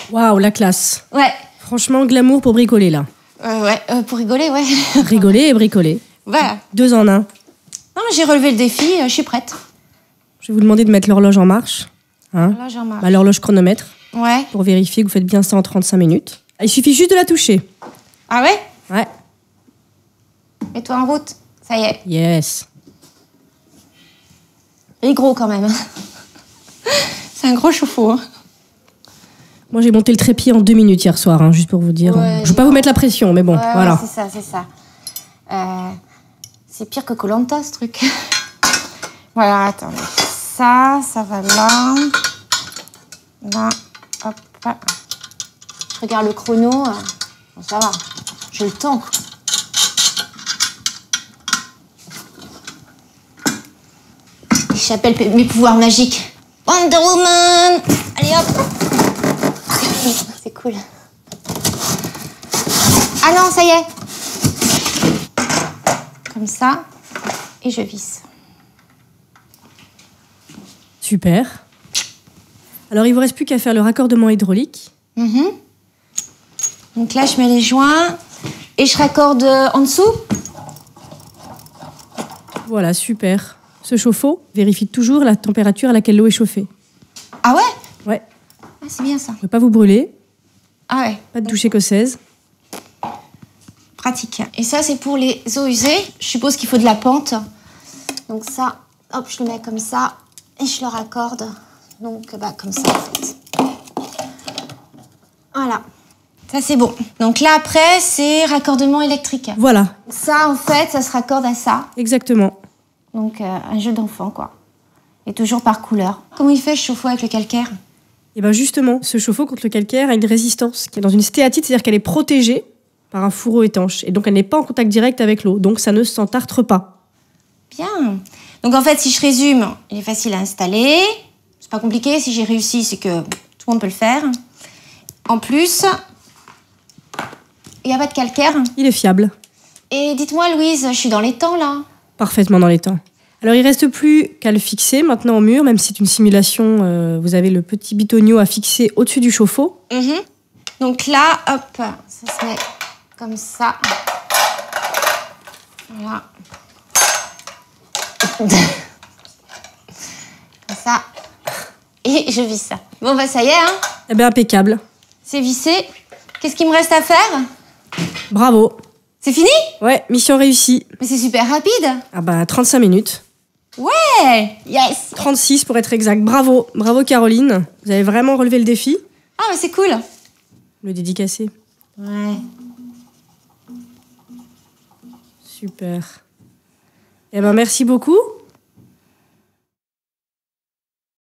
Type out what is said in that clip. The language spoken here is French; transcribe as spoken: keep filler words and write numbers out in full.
Waouh, la classe. Ouais. Franchement, glamour pour bricoler, là. Euh, ouais, euh, pour rigoler, ouais. Rigoler et bricoler. Voilà. Deux en un. Non, mais j'ai relevé le défi, euh, je suis prête. Je vais vous demander de mettre l'horloge en marche. Hein, Là, j'en marche. bah, l'horloge chronomètre. Ouais. Pour vérifier que vous faites bien ça en trente-cinq minutes. Il suffit juste de la toucher. Ah ouais? Ouais. Mets-toi en route. Ça y est. Yes. Il est gros quand même. C'est un gros chauffe-eau. Hein. Moi, j'ai monté le trépied en deux minutes hier soir, hein, juste pour vous dire. Ouais, je veux pas vous mettre la pression, mais bon, ouais, voilà. Ouais, c'est ça, c'est ça. Euh, c'est pire que Koh Lanta, ce truc. Voilà, attendez. Ça, ça va là. Là, hop. Je regarde le chrono. Bon, ça va. J'ai le temps, quoi. J'appelle mes pouvoirs magiques. Wonder Woman! Allez hop! C'est cool. Ah non, ça y est! Comme ça. Et je visse. Super. Alors, il vous reste plus qu'à faire le raccordement hydraulique. Mmh. Donc là, je mets les joints. Et je raccorde en dessous. Voilà, super. Ce chauffe-eau vérifie toujours la température à laquelle l'eau est chauffée. Ah ouais? Ouais. Ah, c'est bien ça. Ne pas vous brûler. Ah ouais. Pas de douche écossaise. Pratique. Et ça, c'est pour les eaux usées. Je suppose qu'il faut de la pente. Donc ça, hop, je le mets comme ça. Et je le raccorde. Donc, bah, comme ça, en fait. Voilà. Ça, c'est bon. Donc là, après, c'est raccordement électrique. Voilà. Ça, en fait, ça se raccorde à ça. Exactement. Donc, euh, un jeu d'enfant, quoi. Et toujours par couleur. Comment il fait, ce chauffe-eau avec le calcaire? Et bien justement, ce chauffe-eau contre le calcaire a une résistance qui est dans une stéatite, c'est-à-dire qu'elle est protégée par un fourreau étanche. Et donc, elle n'est pas en contact direct avec l'eau. Donc, ça ne s'entartre pas. Bien. Donc, en fait, si je résume, il est facile à installer. C'est pas compliqué. Si j'ai réussi, c'est que tout le monde peut le faire. En plus, il n'y a pas de calcaire. Il est fiable. Et dites-moi, Louise, je suis dans les temps, là. Parfaitement dans les temps. Alors, il ne reste plus qu'à le fixer maintenant au mur, même si c'est une simulation. Euh, vous avez le petit bitonio à fixer au-dessus du chauffe-eau. Mmh. Donc là, hop, ça se met comme ça. Voilà. Comme ça. Et je visse ça. Bon, bah ça y est, hein. Eh bien, impeccable. C'est vissé. Qu'est-ce qu'il me reste à faire? Bravo. C'est fini? Ouais, mission réussie. Mais c'est super rapide. Ah bah, trente-cinq minutes. Ouais. Yes. trente-six pour être exact. Bravo. Bravo, Caroline. Vous avez vraiment relevé le défi. Ah, mais c'est cool. Le dédicacé. Ouais. Super. Eh ben, merci beaucoup.